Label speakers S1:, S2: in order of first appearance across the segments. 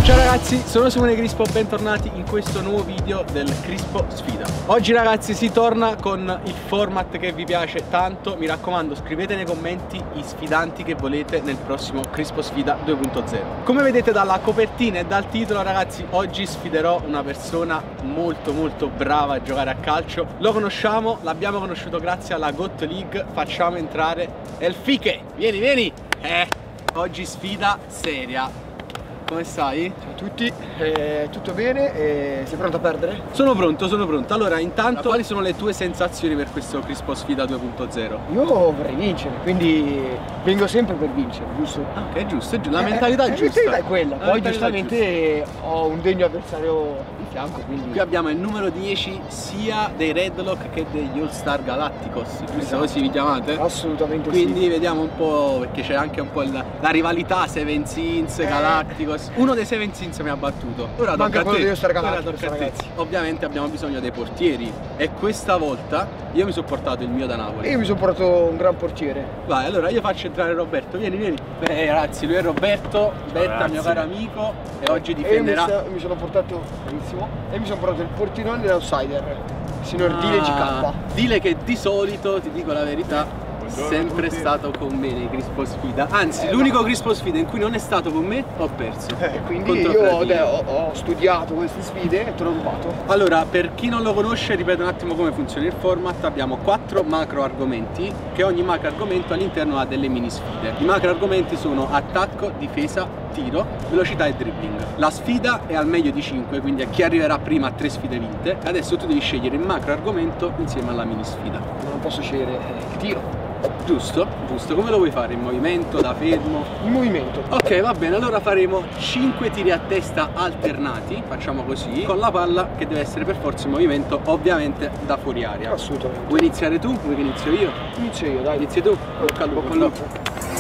S1: Ciao ragazzi, sono Simone Crispo, bentornati in questo nuovo video del Crispo Sfida. Oggi ragazzi si torna con il format che vi piace tanto. Mi raccomando, scrivete nei commenti i sfidanti che volete nel prossimo Crispo Sfida 2.0. Come vedete dalla copertina e dal titolo ragazzi, oggi sfiderò una persona molto brava a giocare a calcio. Lo conosciamo, l'abbiamo conosciuto grazie alla GOAT League. Facciamo entrare El Fiche. Vieni. Oggi sfida seria. Come stai?
S2: Ciao a tutti, tutto bene? Sei pronto a perdere?
S1: Sono pronto. Allora, intanto, quali sono le tue sensazioni per questo Crispo Sfida 2.0?
S2: Io vorrei vincere, quindi vengo sempre per vincere, giusto?
S1: Ah, ok, giusto, la mentalità è giusta.
S2: La mentalità è quella, poi giustamente ho un degno avversario di fianco, quindi...
S1: Qui abbiamo il numero 10 sia dei Redlock che degli All Star Galacticos, giusto? Così vi chiamate?
S2: Assolutamente
S1: quindi
S2: sì.
S1: vediamo un po', perché c'è anche un po' la rivalità Seven Sins, Galacticos. Uno dei Seven Sins mi ha battuto. Ora tocca a te. Ovviamente abbiamo bisogno dei portieri e questa volta io mi sono portato il mio da Napoli.
S2: Io mi sono portato un gran portiere.
S1: Vai, allora io faccio entrare Roberto, vieni. Beh ragazzi, lui è Roberto, Betta, mio caro amico, e oggi difenderà.
S2: Io mi sono portato, benissimo, e mi sono portato il portierone dell'outsider, il signor Dile GK.
S1: Dile che di solito, ti dico la verità, sempre stato con me nei Crispo Sfida. Anzi, l'unico Crispo Sfida in cui non è stato con me ho perso.
S2: Quindi io ho studiato queste sfide e te l'ho rubato.
S1: Allora, per chi non lo conosce, ripeto un attimo come funziona il format. Abbiamo 4 macro argomenti, che ogni macro argomento all'interno ha delle mini sfide. I macro argomenti sono attacco, difesa, tiro, velocità e dribbling. La sfida è al meglio di 5, quindi a chi arriverà prima a 3 sfide vinte. Adesso tu devi scegliere il macro argomento insieme alla mini sfida.
S2: Non posso scegliere il tiro.
S1: Giusto, come lo vuoi fare? In movimento, da fermo?
S2: In movimento.
S1: Ok, va bene, allora faremo 5 tiri a testa alternati, facciamo così, con la palla che deve essere per forza in movimento, ovviamente da fuori aria.
S2: Assolutamente.
S1: Vuoi iniziare tu? Vuoi che inizio io?
S2: Inizio io, dai.
S1: Inizi tu? Bocca al lupo.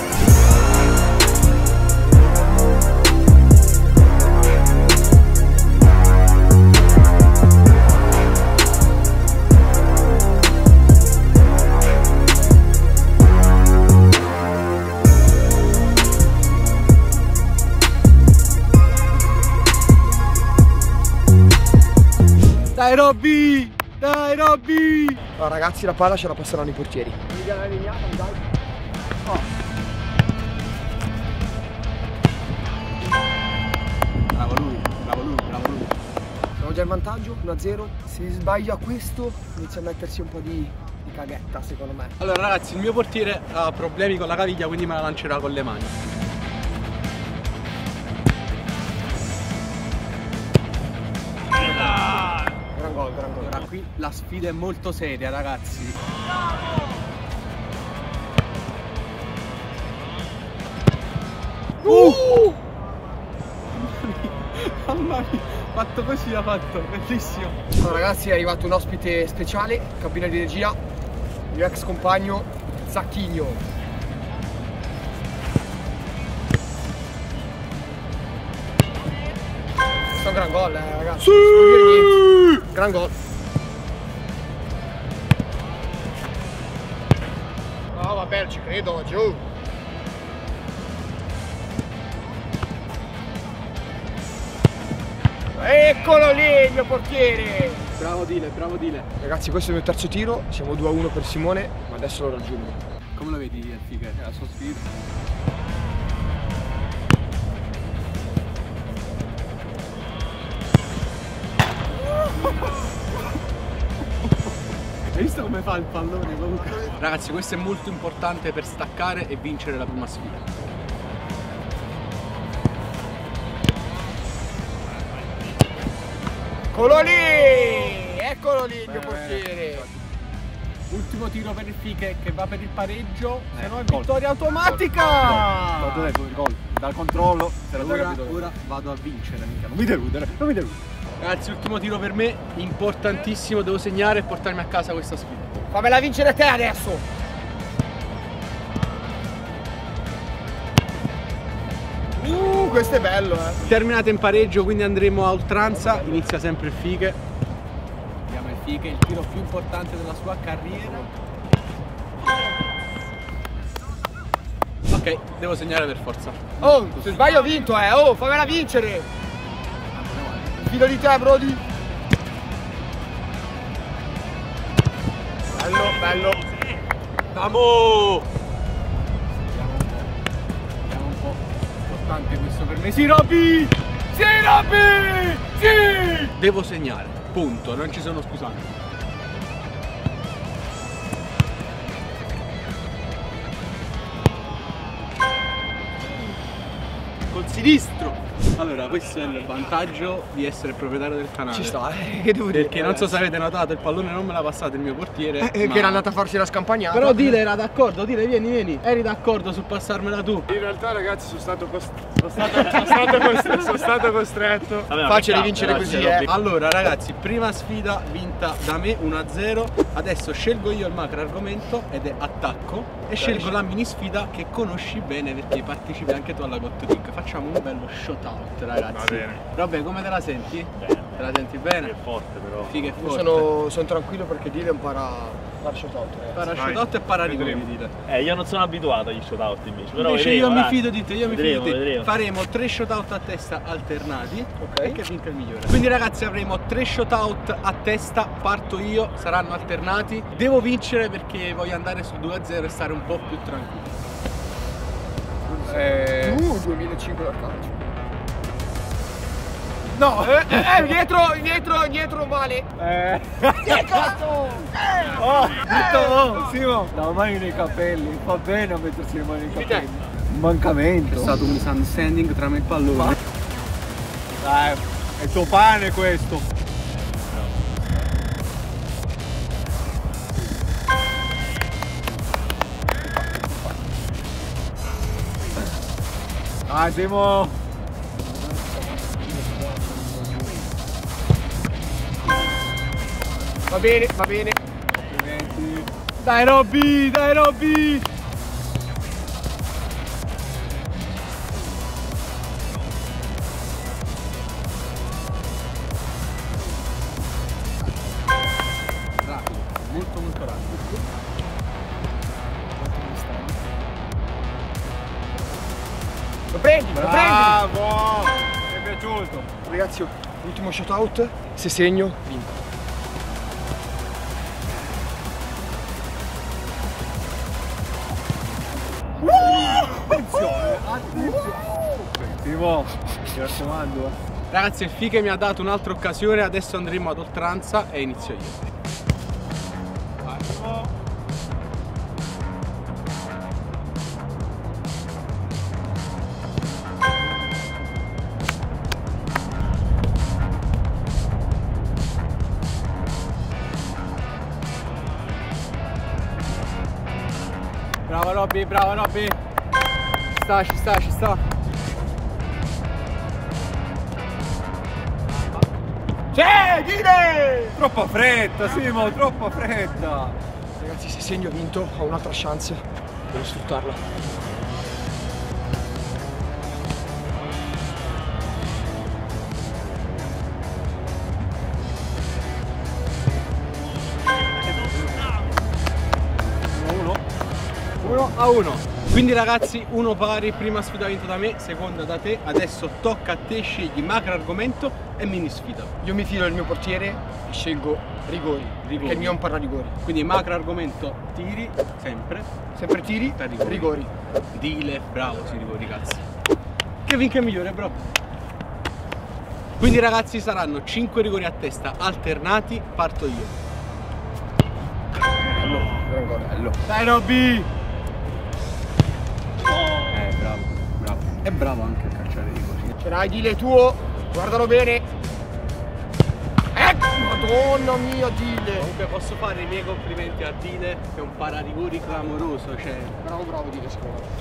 S1: Dai Robby!
S2: Allora, ragazzi, la palla ce la passeranno i portieri.
S1: Bravo lui.
S2: Siamo già in vantaggio, 1-0. Se sbaglia questo inizia a mettersi un po' di caghetta, secondo me.
S1: Allora ragazzi, il mio portiere ha problemi con la caviglia, quindi me la lancerà con le mani.
S2: Gran gol.
S1: Allora qui la sfida è molto seria ragazzi. Mamma mia, fatto così l'ha fatto, bellissimo.
S2: Allora ragazzi, è arrivato un ospite speciale, cabina di regia, il mio ex compagno Zacchigno. Questo è un gran gol, ragazzi.
S1: Sì!
S2: Non si può dire niente. Gran gol. No vabbè, ci credo, giù. Eccolo lì il mio portiere!
S1: Bravo Dile.
S2: Ragazzi, questo è il mio terzo tiro, siamo 2-1 per Simone, ma adesso lo raggiungo.
S1: Come lo vedi il Fiche? È la sua sfida. Hai visto come fa il pallone comunque? Ragazzi, questo è molto importante per staccare e vincere la prima sfida.
S2: Eccolo lì il mio portiere.
S1: Ultimo tiro per il Fiche che va per il pareggio, se no è vittoria automatica.
S3: Gol, dal controllo.
S1: Ora vado a vincere, mica. Non mi deludere. Ragazzi, ultimo tiro per me, importantissimo, devo segnare e portarmi a casa questa sfida.
S2: Fammela vincere te adesso. Questo è bello,
S1: Terminate in pareggio, quindi andremo a oltranza. Inizia sempre il Fiche. Vediamo il Fiche, il tiro più importante della sua carriera. Ok, devo segnare per forza.
S2: Oh, se sbaglio ho vinto, oh, fammela vincere. fido di te, Brody. Bello, bello.
S1: Vamo! Vediamo un po'. Importante questo per me. Sì, Robby! Sì, Robby! Sì! Devo segnare, punto, non ci sono scusanti. Col sinistro! Allora, questo è il vantaggio di essere proprietario del canale.
S2: Ci sta, che devo dire?
S1: Perché non so se avete notato, il pallone non me l'ha passato il mio portiere.
S2: Che era andata a farsi la scampagnata.
S1: Però Dile era d'accordo, Dile vieni. Eri d'accordo su passarmela tu.
S3: In realtà ragazzi sono stato costretto.
S2: Vabbè, facile vincere così,
S1: Allora ragazzi, prima sfida vinta da me 1-0. Adesso scelgo io il macro argomento ed è attacco. E scelgo la mini sfida che conosci bene perché partecipi anche tu alla Got League. Facciamo un bello shootout ragazzi.
S3: Va bene.
S1: Vabbè, come te la senti?
S3: Bene.
S1: Te la senti bene?
S3: È forte però.
S1: Figa e
S2: Io
S1: forte.
S2: sono tranquillo perché Dile è un parashootout.
S1: Para shootout e para rigori, Dile.
S4: Io non sono abituato agli shootout invece. Però
S1: Invece
S4: vedremo,
S1: io
S4: dai.
S1: mi fido di te, io mi fido di te.
S4: Vedremo.
S1: Faremo 3 shootout a testa alternati,
S2: Ok.
S1: e che vinca il migliore. Quindi ragazzi avremo 3 shootout a testa, parto io, saranno alternati. Devo vincere perché voglio andare sul 2-0 e stare un po' più tranquillo.
S2: 2005 dal calcio. No, dietro male. Che cazzo?
S3: Simo, la mani nei capelli, fa bene a mettersi le mani nei capelli. Un mancamento.
S1: È stato un misunderstanding tra me e il pallone.
S3: Dai, è il tuo pane questo. Ah, Simo.
S2: Va bene, va bene.
S3: Complimenti.
S1: Dai Robby, dai Robby! Rapido, molto rapido.
S2: Lo prendi, me lo prendi.
S3: Bravo! Mi è piaciuto.
S2: Ragazzi, ultimo shootout. Se segno, vinco.
S3: Attenzione, attenzione. Simo, mi raccomando.
S1: Ragazzi, il Fiche mi ha dato un'altra occasione, adesso andremo ad oltranza e inizio io. Brava Robby, brava Robby. Ci sta.
S2: C'è, Dile!
S3: Troppa fretta, Simo, troppa fretta.
S2: Ragazzi, se segno vinto, ho un'altra chance. Devo sfruttarla.
S1: Uno a uno. Quindi ragazzi, uno pari, prima sfida vinta da me, seconda da te. Adesso tocca a te, scegli macro argomento e mini sfida.
S2: Io mi fido del mio portiere e scelgo rigori. Perché il mio è un pararigori.
S1: Quindi macro argomento tiri, sempre.
S2: Sempre tiri,
S1: Da rigori.
S2: rigori.
S1: Dile, bravo, si rigori cazzo. Che vinca il migliore, bro. Quindi ragazzi saranno 5 rigori a testa alternati, parto io.
S2: Bello.
S1: Dai Robby! Bravo. È bravo anche a calciare rigori.
S2: Ce l'hai, Dile, tuo. Guardalo bene. Ecco, madonna mia, Dile.
S1: Comunque posso fare i miei complimenti a Dile, che è un pararigori clamoroso, cioè.
S2: Bravo, Dile, secondo me.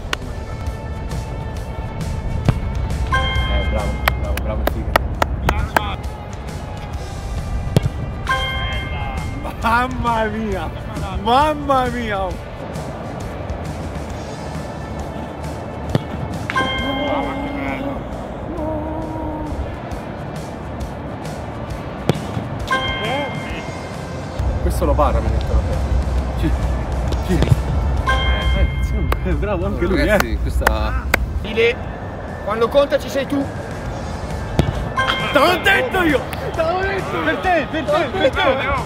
S3: Bravo, figa. Mamma mia.
S1: Questo lo para, mi ha detto. Bravo anche lui,
S3: Ragazzi, questa.
S2: Dile, quando conta ci sei tu.
S3: Te l'ho detto io!
S1: Per te!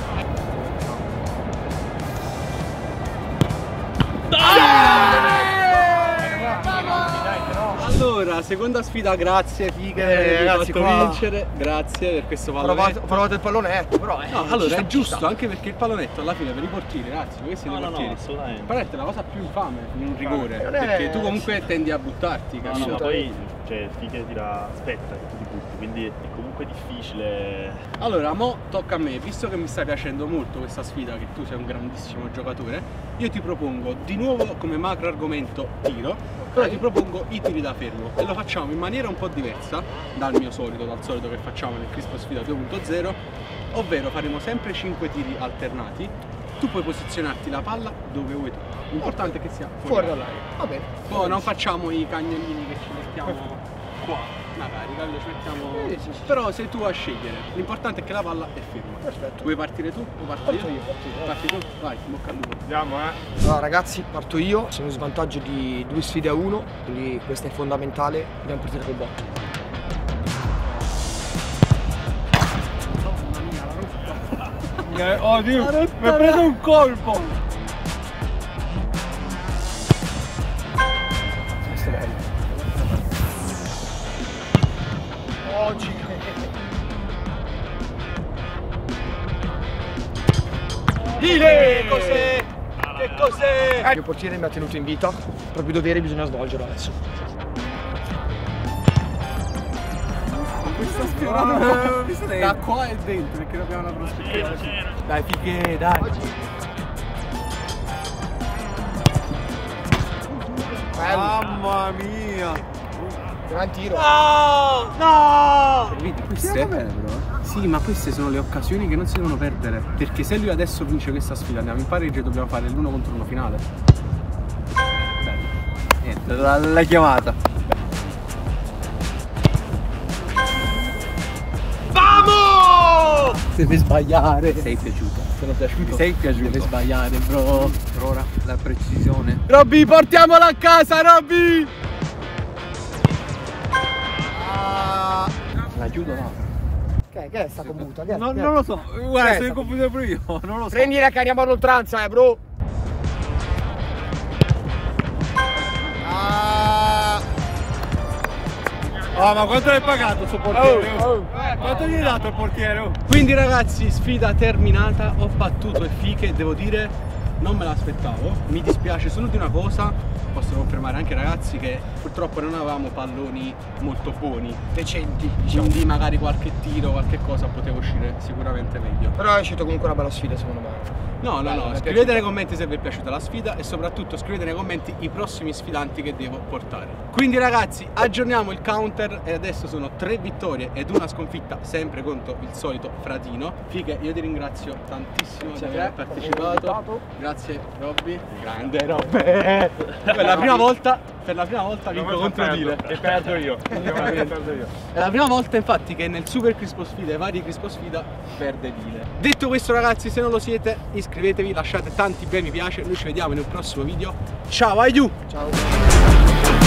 S1: Allora, seconda sfida, grazie Fighe, mi hai
S2: ragazzi,
S1: fatto
S2: qua
S1: vincere, grazie per questo
S2: Ho
S1: pallonetto.
S2: provato il pallonetto, però
S1: No, allora è
S2: ci
S1: giusto,
S2: sta.
S1: anche perché il pallonetto alla fine per i portieri, ragazzi, voi siete
S4: No, no,
S1: portieri.
S4: no, assolutamente.
S1: Il pallonetto è la cosa più infame in un rigore,
S2: non è-
S1: perché tu comunque tendi a buttarti,
S4: No,
S1: capito?
S4: no, ma poi cioè Fighe tira aspetta che tu ti butti, quindi è comunque difficile.
S1: Allora, mo tocca a me, visto che mi sta piacendo molto questa sfida, che tu sei un grandissimo giocatore, io ti propongo di nuovo come macro argomento tiro, però ti propongo i tiri da fermo e lo facciamo in maniera un po' diversa dal solito che facciamo nel Crispo Sfida 2.0, ovvero faremo sempre 5 tiri alternati. Tu puoi posizionarti la palla dove vuoi tu, l'importante è che sia
S2: Fuori
S1: fuori.
S2: dall'aria. Va bene.
S1: Poi non facciamo i cagnolini che ci mettiamo qua, magari, capito? Ci mettiamo...
S2: Sì.
S1: Però sei tu a scegliere, l'importante è che la palla è ferma.
S2: Perfetto.
S1: Vuoi partire tu o parto
S2: Parto
S1: io?
S2: io, parto io.
S1: Parti tu? Vai, bocca al lupo.
S3: Andiamo,
S2: Allora ragazzi, parto io, sono in svantaggio di 2 sfide a 1, quindi questa è fondamentale, dobbiamo partire col botto.
S3: Oh Dio, mi ha preso un colpo!
S2: Questo è bello. Oggi.
S1: Che cos'è? Che cos'è?
S2: Il mio portiere mi ha tenuto in vita, il proprio dovere bisogna svolgerlo adesso.
S3: Sta sfiorando
S1: Da qua e dentro, perché abbiamo una prospettiva.
S3: Dai Fighe, dai!
S2: Bello.
S3: Mamma mia!
S2: Gran tiro.
S1: No! Vedi, queste? Sì, ma queste sono le occasioni che non si devono perdere. Perché se lui adesso vince questa sfida, andiamo in pareggio e dobbiamo fare l'1 contro 1 finale. Bello.
S3: Niente, l'hai chiamata.
S1: Vamos!
S3: Deve sbagliare.
S1: Sei piaciuto? Sono piaciuto?
S3: Sei piaciuto.
S1: Deve sbagliare, bro.
S3: Per ora la precisione.
S1: Robby, portiamola a casa, Robby!
S3: La chiudo là.
S2: Che è sta combuta? Che è?
S3: Non
S2: Che è?
S3: lo so, guarda,
S2: Che è
S3: sono
S2: sta
S3: confuso pure io, non lo so.
S2: Prendila che andiamo all'oltranza, bro.
S3: Oh, ma quanto l'hai pagato sto portiere? Quanto gli hai dato il portiere?
S1: Quindi ragazzi, sfida terminata, ho battuto il Fiche, devo dire, non me l'aspettavo, mi dispiace solo di una cosa, posso confermare anche ragazzi che purtroppo non avevamo palloni molto buoni,
S2: Decenti, diciamo.
S1: quindi magari qualche tiro, qualche cosa poteva uscire sicuramente meglio.
S2: Però è uscita comunque una bella sfida secondo me.
S1: No,
S2: mi è
S1: scrivete
S2: piaciuto.
S1: nei commenti se vi è piaciuta la sfida e soprattutto scrivete nei commenti i prossimi sfidanti che devo portare. Quindi ragazzi, aggiorniamo il counter e adesso sono 3 vittorie ed una sconfitta sempre contro il solito Fratino. Fighe, io ti ringrazio tantissimo di aver partecipato. Grazie Robby. Grande Robby. Per la prima volta vinco contro Dile.
S4: E perdo io.
S1: È la prima volta infatti che nel Super Crispo Sfida e vari Crispo Sfida perde Dile. Detto questo ragazzi, se non lo siete iscrivetevi, lasciate tanti bei mi piace, noi ci vediamo in un prossimo video. Ciao, aiuto!
S2: Ciao.